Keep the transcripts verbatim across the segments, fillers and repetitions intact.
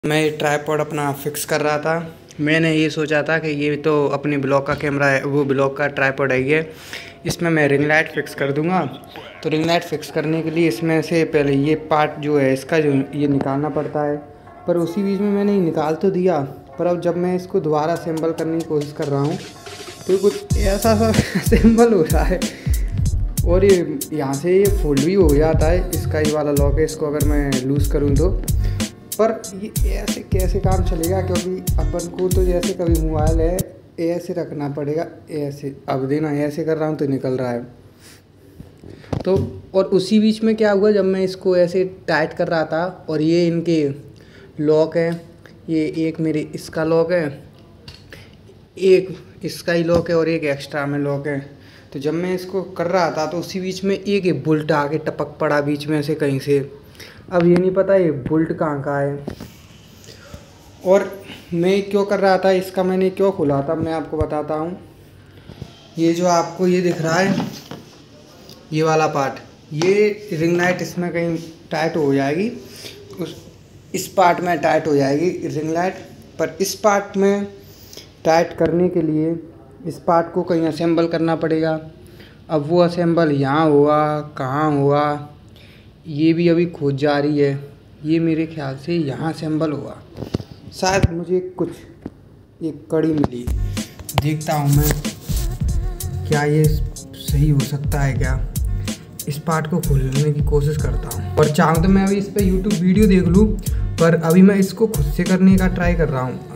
मैं ट्राइपॉड अपना फिक्स कर रहा था। मैंने ये सोचा था कि ये तो अपनी ब्लॉग का कैमरा है, वो ब्लॉग का ट्राइपॉड है ये, इसमें मैं रिंग लाइट फिक्स कर दूंगा। तो रिंग लाइट फिक्स करने के लिए इसमें से पहले ये पार्ट जो है इसका जो ये निकालना पड़ता है, पर उसी बीच में मैंने निकाल तो दिया, पर अब जब मैं इसको दोबारा असेंबल करने की कोशिश कर रहा हूँ तो कुछ ऐसा सा असेंबल हो रहा है और ये यहाँ से ये फोल्ड भी हो जाता है। इसका ये वाला लॉक है, इसको अगर मैं लूज़ करूँ तो, पर ये ऐसे कैसे काम चलेगा, क्योंकि अपन को तो जैसे कभी मोबाइल है ऐसे रखना पड़ेगा, ऐसे अब देना ऐसे कर रहा हूँ तो निकल रहा है। तो और उसी बीच में क्या हुआ, जब मैं इसको ऐसे टाइट कर रहा था और ये इनके लॉक है, ये एक मेरे इसका लॉक है, एक इसका ही लॉक है और एक एक्स्ट्रा में लॉक है। तो जब मैं इसको कर रहा था तो उसी बीच में एक ये बुल्ट आके टपक पड़ा बीच में से कहीं से। अब ये नहीं पता ये बुल्ट कहाँ का है और मैं क्यों कर रहा था, इसका मैंने क्यों खोला था, मैं आपको बताता हूँ। ये जो आपको ये दिख रहा है ये वाला पार्ट, ये रिंग लाइट इसमें कहीं टाइट हो जाएगी, उस इस पार्ट में टाइट हो जाएगी रिंग लाइट, पर इस पार्ट में टाइट करने के लिए इस पार्ट को कहीं असेंबल करना पड़ेगा। अब वो असेंबल यहाँ हुआ कहाँ हुआ ये भी अभी खोज जा रही है। ये मेरे ख्याल से यहाँ असेंबल हुआ, शायद मुझे कुछ एक कड़ी मिली, देखता हूँ मैं क्या ये सही हो सकता है क्या। इस पार्ट को खोलने की कोशिश करता हूँ और चाहूँ तो मैं अभी इस पर यूट्यूब वीडियो देख लूँ, पर अभी मैं इसको खुद से करने का ट्राई कर रहा हूँ।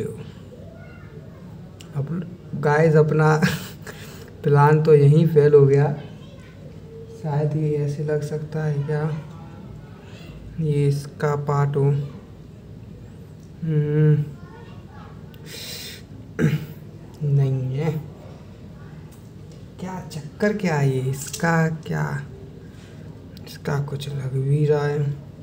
अब गाइस अपना प्लान तो यहीं फेल हो गया, शायद ये ऐसे लग सकता है क्या, ये इसका पार्ट हो। नहीं है क्या, चक्कर क्या है ये इसका, क्या इसका कुछ लग भी रहा है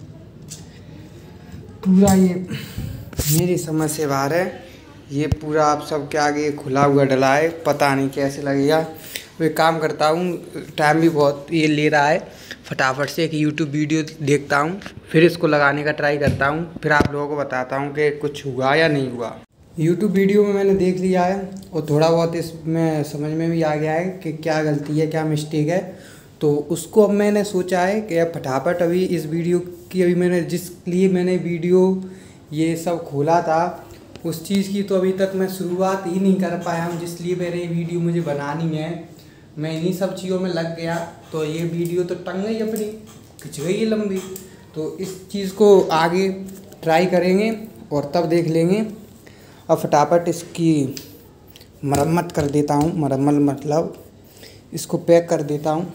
पूरा, ये मेरी समझ से बाहर है। ये पूरा आप सबके आगे खुला हुआ डला है, पता नहीं कैसे लगेगा। वो एक काम करता हूँ, टाइम भी बहुत ये ले रहा है, फटाफट से एक यूट्यूब वीडियो देखता हूँ, फिर इसको लगाने का ट्राई करता हूँ, फिर आप लोगों को बताता हूँ कि कुछ हुआ या नहीं हुआ। यूट्यूब वीडियो में मैंने देख लिया है और थोड़ा बहुत इसमें समझ में भी आ गया है कि क्या गलती है क्या मिस्टेक है। तो उसको अब मैंने सोचा है कि अब फटाफट अभी इस वीडियो की, अभी मैंने जिस लिए मैंने वीडियो ये सब खोला था उस चीज़ की तो अभी तक मैं शुरुआत ही नहीं कर पाया हूँ, जिसलिए मेरे वीडियो मुझे बनानी है। मैं इन्हीं सब चीज़ों में लग गया तो ये वीडियो तो टंग गई अपनी, खिंच गई लंबी। तो इस चीज़ को आगे ट्राई करेंगे और तब देख लेंगे। अब फटाफट इसकी मरम्मत कर देता हूँ, मरम्मत मतलब इसको पैक कर देता हूँ।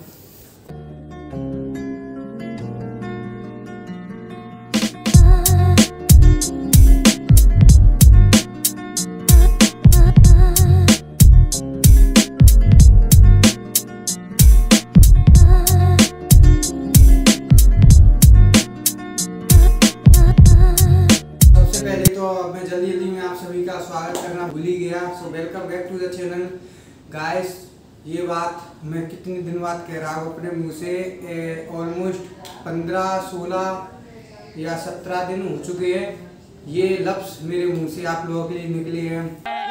मैं जल्दी जल्दी में आप सभी का स्वागत करना भूल ही गया। So welcome back to the channel guys. ये बात मैं कितने दिन बाद कह रहा हूँ अपने मुंह से, ऑलमोस्ट पंद्रह सोलह या सत्रह दिन हो चुके हैं ये लफ्ज़ मेरे मुंह से आप लोगों के लिए निकले हैं।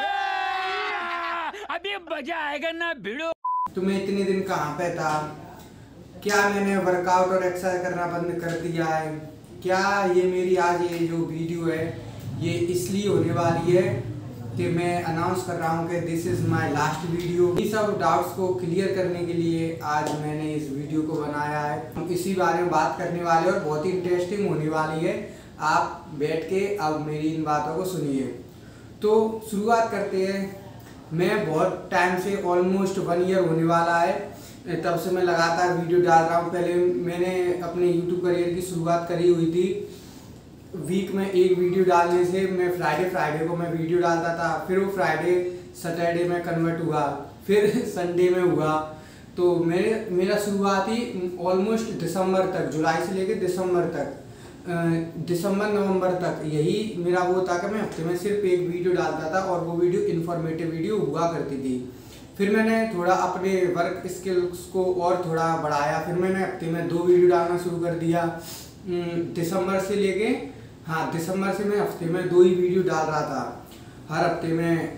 अभी मजा आएगा ना भिड़ो। तो मैं इतने दिन कहाँ पे था, क्या मैंने वर्कआउट और एक्सरसाइज करना बंद कर दिया है, क्या ये मेरी आज ये जो वीडियो है ये इसलिए होने वाली है कि मैं अनाउंस कर रहा हूँ कि this is my last video. ये सब डाउट्स को क्लियर करने के लिए आज मैंने इस वीडियो को बनाया है। हम इसी बारे में बात करने वाले और बहुत ही इंटरेस्टिंग होने वाली है। आप बैठ के अब मेरी इन बातों को सुनिए। तो शुरुआत करते हैं। मैं बहुत टाइम से, ऑलमोस्ट वन ईयर होने वाला है, तब से मैं लगातार वीडियो डाल रहा हूँ। पहले मैंने अपने यूट्यूब करियर की शुरुआत करी हुई थी वीक में एक वीडियो डालने से। मैं फ्राइडे फ्राइडे को मैं वीडियो डालता था, फिर वो फ्राइडे सैटरडे में कन्वर्ट हुआ, फिर संडे में हुआ। तो मेरे मेरा शुरुआत ही ऑलमोस्ट दिसंबर तक, जुलाई से लेकर दिसंबर तक, दिसंबर नवंबर तक यही मेरा वो था कि मैं हफ्ते में सिर्फ एक वीडियो डालता था और वो वीडियो इन्फॉर्मेटिव वीडियो हुआ करती थी। फिर मैंने थोड़ा अपने वर्क स्किल्स को और थोड़ा बढ़ाया, फिर मैंने हफ्ते में दो वीडियो डालना शुरू कर दिया दिसंबर से लेके हाँ, दिसंबर से मैं हफ्ते में दो ही वीडियो डाल रहा था। हर हफ्ते में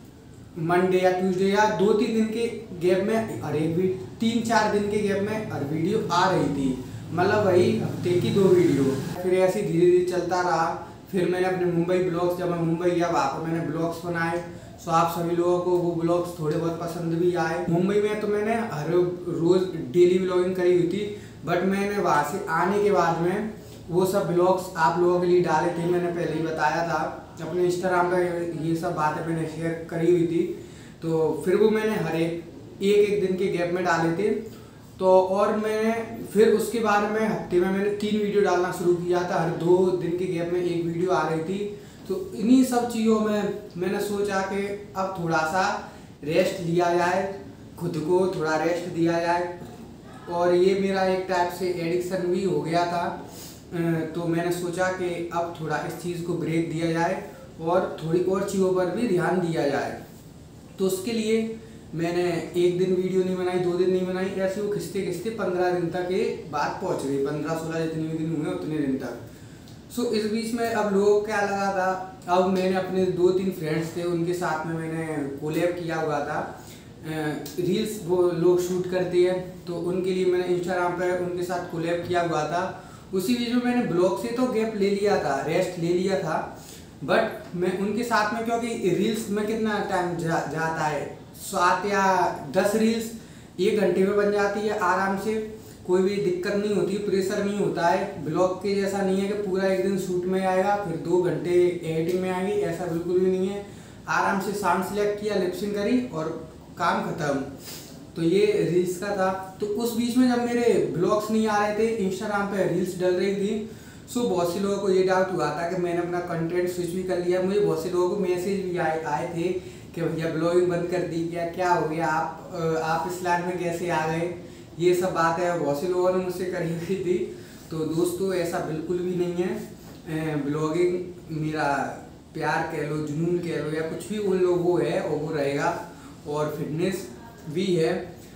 मंडे या ट्यूसडे या दो तीन दिन के गैप में हर एक भी तीन चार दिन के गैप में हर वीडियो आ रही थी, मतलब वही हफ्ते की दो वीडियो। फिर ऐसे धीरे धीरे चलता रहा। फिर मैंने अपने मुंबई ब्लॉग्स, जब मैं मुंबई गया वहाँ पर मैंने ब्लॉग्स बनाए, सो आप सभी लोगों को वो ब्लॉग्स थोड़े बहुत पसंद भी आए। मुंबई में तो मैंने हर रोज़ डेली ब्लॉगिंग करी हुई थी, बट मैंने वहाँ से आने के बाद में वो सब ब्लॉग्स आप लोगों के लिए डाले थे। मैंने पहले ही बताया था अपने इंस्टाग्राम पर, ये सब बातें मैंने शेयर करी हुई थी। तो फिर वो मैंने हर एक एक एक दिन के गैप में डाले थे। तो और मैंने फिर उसके बाद में हफ्ते में मैंने तीन वीडियो डालना शुरू किया था, हर दो दिन के गैप में एक वीडियो आ रही थी। तो इन्हीं सब चीज़ों में मैंने सोचा कि अब थोड़ा सा रेस्ट लिया जाए, खुद को थोड़ा रेस्ट दिया जाए। और ये मेरा एक टाइप से एडिक्शन भी हो गया था, तो मैंने सोचा कि अब थोड़ा इस चीज़ को ब्रेक दिया जाए और थोड़ी और चीज़ों पर भी ध्यान दिया जाए। तो उसके लिए मैंने एक दिन वीडियो नहीं बनाई, दो दिन नहीं बनाई, ऐसे वो खिंचते खिंचते पंद्रह दिन तक ये बात पहुंच गई, पंद्रह सोलह जितने भी दिन हुए उतने दिन तक। सो so, इस बीच में अब लोगों को क्या लगा था, अब मैंने अपने दो तीन फ्रेंड्स थे उनके साथ में मैंने कोलैब किया हुआ था। रील्स वो लोग शूट करते हैं, तो उनके लिए मैंने इंस्टाग्राम पर उनके साथ कोलैब किया हुआ था। उसी बीच में मैंने ब्लॉग से तो गैप ले लिया था, रेस्ट ले लिया था, बट मैं उनके साथ में, क्योंकि रील्स में कितना टाइम जा, जाता है, सात या दस रील्स एक घंटे में बन जाती है आराम से, कोई भी दिक्कत नहीं होती, प्रेशर नहीं होता है। ब्लॉग के जैसा नहीं है कि पूरा एक दिन शूट में आएगा फिर दो घंटे एडिटिंग में आएगी, ऐसा बिल्कुल भी नहीं है। आराम से साउंड सेलेक्ट किया, लिपसिंग करी और काम खत्म। तो ये रील्स का था। तो उस बीच में जब मेरे ब्लॉग्स नहीं आ रहे थे, इंस्टाग्राम पे रील्स डल रही थी, सो बहुत से लोगों को ये डाउट हुआ था कि मैंने अपना कंटेंट स्विच भी कर लिया। मुझे बहुत से लोगों को मैसेज भी आए आए थे कि भैया ब्लॉगिंग बंद कर दी क्या, क्या हो गया, आप आप इस लाइन में कैसे आ गए, ये सब बात है बहुत से लोगों ने मुझसे करी हुई थी। तो दोस्तों ऐसा बिल्कुल भी नहीं है। ब्लॉगिंग मेरा प्यार कह लो, जुनून कह लो, या कुछ भी उन लोगों है और वो रहेगा, और फिटनेस भी है।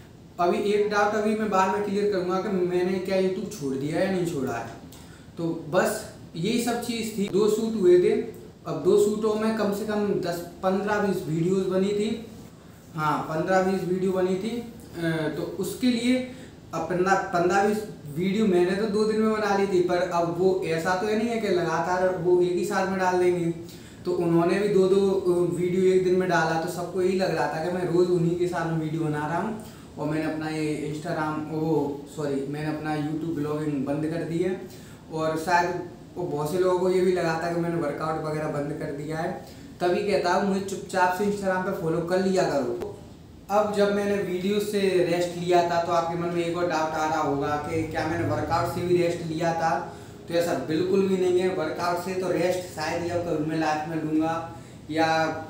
अभी एक डाउट अभी मैं बाद में क्लियर करूँगा कि मैंने क्या यूट्यूब छोड़ दिया या नहीं छोड़ा है। तो बस यही सब चीज़ थी। दो शूट हुए थे, अब दो शूटों में कम से कम दस पंद्रह बीस वीडियोस बनी थी। हाँ, पंद्रह बीस वीडियो बनी थी। तो उसके लिए अपना पंद्रह बीस वीडियो मैंने तो दो दिन में बना ली थी, पर अब वो ऐसा तो नहीं है कि लगातार वो एक ही साल में डाल देंगे। तो उन्होंने भी दो दो वीडियो एक दिन में डाला, तो सबको यही लग रहा था कि मैं रोज़ उन्हीं के साथ में वीडियो बना रहा हूँ। और मैंने अपना ये इंस्टाग्राम वो सॉरी मैंने अपना यूट्यूब ब्लॉगिंग बंद कर दी है। और शायद वो बहुत से लोगों को ये भी लगा था कि मैंने वर्कआउट वगैरह बंद कर दिया है। तभी कहता हूँ मुझे चुपचाप से इंस्टाग्राम पे फॉलो कर लिया करो। अब जब मैंने वीडियो से रेस्ट लिया था, तो आपके मन में एक और डाउट आ रहा होगा कि क्या मैंने वर्कआउट से भी रेस्ट लिया था। तो ऐसा बिल्कुल भी नहीं है। वर्कआउट से तो रेस्ट शायद या कभी मैं लाइफ में लूँगा, या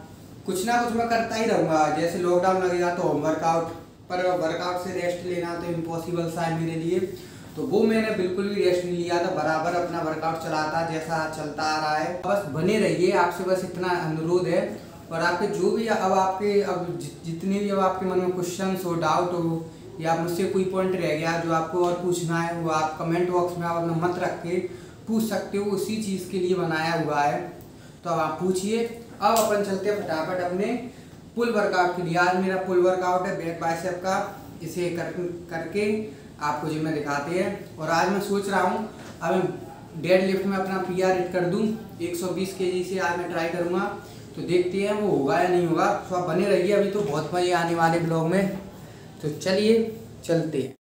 कुछ ना कुछ मैं करता ही रहूँगा। जैसे लॉकडाउन लगेगा तो होम वर्कआउट, पर वर्कआउट से रेस्ट लेना तो इम्पॉसिबल सा है मेरे लिए। तो वो मैंने बिल्कुल भी रेस्ट नहीं लिया था, बराबर अपना वर्कआउट चलाता जैसा चलता आ रहा है। बस बने रहिए, आपसे बस इतना अनुरोध है। और आपके जो भी अब आपके अब जितने भी अब आपके मन में क्वेश्चंस हो, डाउट हो, या मुझसे कोई पॉइंट रह गया जो आपको और पूछना है, वो आप कमेंट बॉक्स में आप अपना मत रख के पूछ सकते हो। उसी चीज़ के लिए बनाया हुआ है, तो अब आप पूछिए। अब अपन चलते हैं फटाफट अपने पुल वर्कआउट के लिए। आज मेरा पुल वर्कआउट है बैक बाइसेप का। इसे कर करके आपको जिम में दिखाते हैं। और आज मैं सोच रहा हूँ अब मैं डेड लिफ्ट में अपना पी आर हिट कर दूँ एक सौ बीस के जी से। आज मैं ट्राई करूँगा, तो देखते हैं वो होगा या नहीं होगा। तो आप बने रहिए, अभी तो बहुत मजे आने वाले ब्लॉग में। तो चलिए चलते हैं।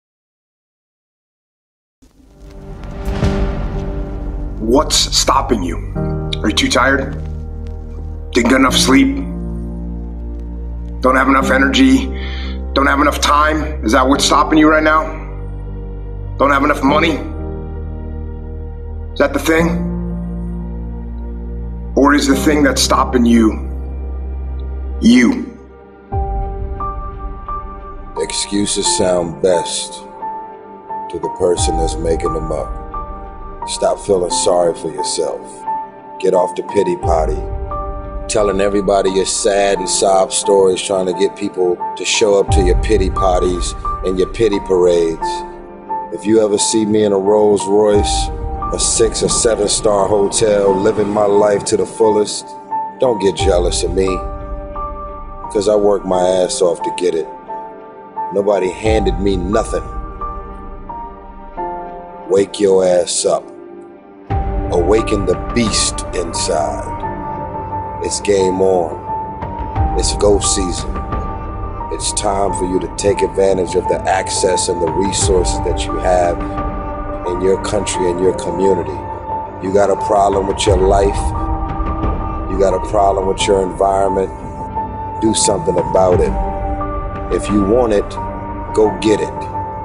What's stopping you? Are you too tired? Didn't get enough sleep? Don't have enough energy? Don't have enough time? Is that what's stopping you right now? Don't have enough money? Is that the thing? Or is the thing that's stopping you, you? Excuses sound best to the person that's making them up. Stop feeling sorry for yourself. Get off the pity potty. Telling everybody your sad and sob stories, trying to get people to show up to your pity potties and your pity parades. If you ever see me in a Rolls Royce a six or seven star hotel, living my life to the fullest. Don't get jealous of me, cause I worked my ass off to get it. Nobody handed me nothing. Wake your ass up. Awaken the beast inside. It's game on. It's go season. It's time for you to take advantage of the access and the resources that you have in your country and your community. You got a problem with your life. You got a problem with your environment. Do something about it. If you want it, go get it.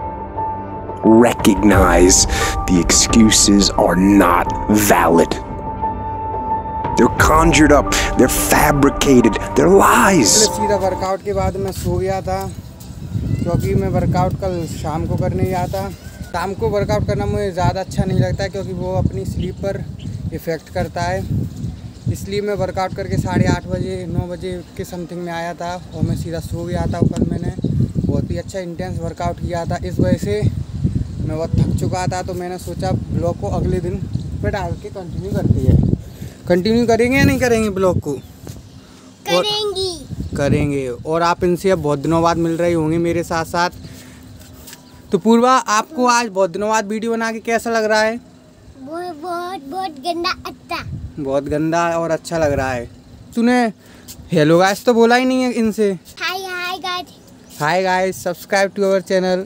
Recognize the excuses are not valid. They're conjured up, they're fabricated, they're lies. सीधा workout के बाद मैं सो गया था, क्योंकि मैं workout कल शाम को करने गया था। शाम को वर्कआउट करना मुझे ज़्यादा अच्छा नहीं लगता है, क्योंकि वो अपनी स्लीप पर इफ़ेक्ट करता है। इसलिए मैं वर्कआउट करके साढ़े आठ बजे नौ बजे के समथिंग में आया था और मैं सीधा सो गया था। कल मैंने बहुत ही अच्छा इंटेंस वर्कआउट किया था, इस वजह से मैं बहुत थक चुका था। तो मैंने सोचा ब्लॉग को अगले दिन पे डाल के कंटिन्यू करती है। कंटिन्यू करेंगे या नहीं करेंगे ब्लॉग को? करेंगे करेंगे और आप इनसे अब बहुत दिनों बाद मिल रही होंगे मेरे साथ साथ। तो पूर्वा, आपको आज बहुत दिनों बाद वीडियो बना के कैसा लग रहा है? बहुत बहुत बहुत गंदा अच्छा बहुत गंदा और अच्छा लग रहा है। तूने हेलो गाइस तो बोला ही नहीं है इनसे। Hi hi guys hi guys, subscribe to our channel.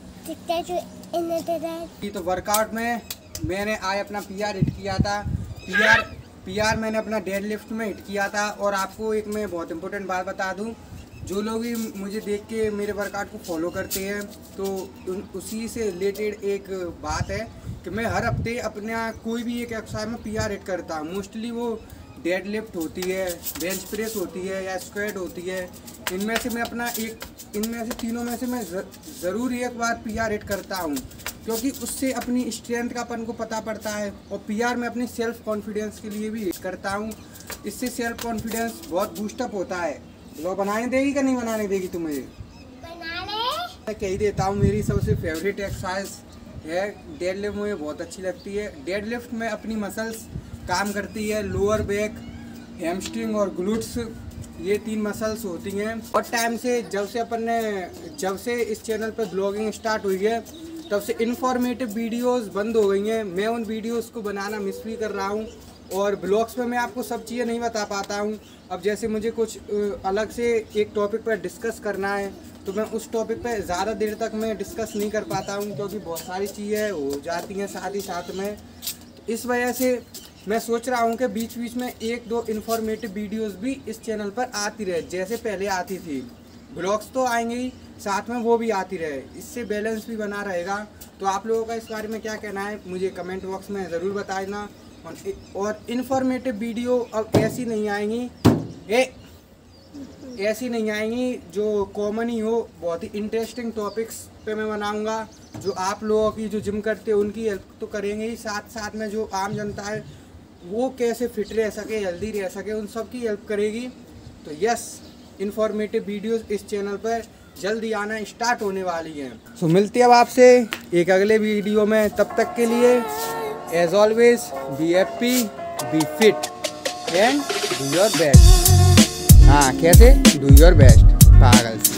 तो वर्कआउट में मैंने आज अपना पीआर हिट किया था। पीआर पीआर मैंने अपना डेड लिफ्ट में हिट किया था। और आपको एक मैं बहुत इंपॉर्टेंट बात बता दूं, जो लोग भी मुझे देख के मेरे वर्कआउट को फॉलो करते हैं, तो उसी से रिलेटेड एक बात है कि मैं हर हफ्ते अपना कोई भी एक एक्सरसाइज में पीआर हिट करता हूँ। मोस्टली वो डेड लिफ्ट होती है, बेंच प्रेस होती है या स्क्वाट होती है। इनमें से मैं अपना एक इनमें से तीनों में से मैं ज़रूर एक बार पीआर हिट करता हूँ, क्योंकि उससे अपनी स्ट्रेंथ का अपन को पता पड़ता है। और पीआर में अपनी सेल्फ कॉन्फिडेंस के लिए भी हिट करता हूँ। इससे सेल्फ कॉन्फिडेंस बहुत बूस्टअप होता है। लोग बनाने देगी कि नहीं बनाने देगी तुम्हें? बना ले। मैं कह ही देता हूँ, मेरी सबसे फेवरेट एक्सरसाइज है डेड लिफ्ट। मुझे बहुत अच्छी लगती है। डेड लिफ्ट में अपनी मसल्स काम करती है, लोअर बैक, हैमस्ट्रिंग और ग्लूट्स, ये तीन मसल्स होती हैं। और टाइम से जब से अपन ने जब से इस चैनल पर ब्लॉगिंग स्टार्ट हुई है, तब से इन्फॉर्मेटिव वीडियोस बंद हो गई हैं। मैं उन वीडियोस को बनाना मिस भी कर रहा हूँ और ब्लॉग्स में मैं आपको सब चीज़ें नहीं बता पाता हूँ। अब जैसे मुझे कुछ अलग से एक टॉपिक पर डिस्कस करना है, तो मैं उस टॉपिक पे ज़्यादा देर तक मैं डिस्कस नहीं कर पाता हूँ, क्योंकि बहुत सारी चीज़ें हो जाती हैं साथ ही साथ में। इस वजह से मैं सोच रहा हूँ कि बीच बीच में एक दो इन्फॉर्मेटिव वीडियोस भी इस चैनल पर आती रहे, जैसे पहले आती थी। ब्लॉग्स तो आएंगे ही, साथ में वो भी आती रहे, इससे बैलेंस भी बना रहेगा। तो आप लोगों का इस बारे में क्या कहना है मुझे कमेंट बॉक्स में ज़रूर बताना। और इन्फॉर्मेटिव वीडियो अब ऐसी नहीं आएंगी ए ऐसी नहीं आएंगी जो कॉमन ही हो। बहुत ही इंटरेस्टिंग टॉपिक्स पे मैं बनाऊंगा, जो आप लोगों की जो जिम करते हैं उनकी हेल्प तो करेंगे ही, साथ साथ में जो आम जनता है वो कैसे फिट रह सके, हेल्दी रह सके, उन सब की हेल्प करेगी। तो यस, इन्फॉर्मेटिव वीडियोस इस चैनल पर जल्दी आना स्टार्ट होने वाली हैं। सो मिलती है अब आपसे एक अगले वीडियो में। तब तक के लिए as always be happy, be fit and do your best. हाँ, कैसे? Do your best. पागल।